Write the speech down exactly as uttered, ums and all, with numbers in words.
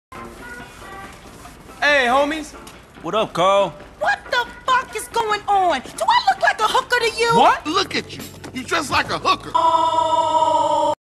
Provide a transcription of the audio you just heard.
Hey, homies. What up, Carl? What the fuck is going on? Do I look like a hooker to you? What? Look at you. You dress like a hooker.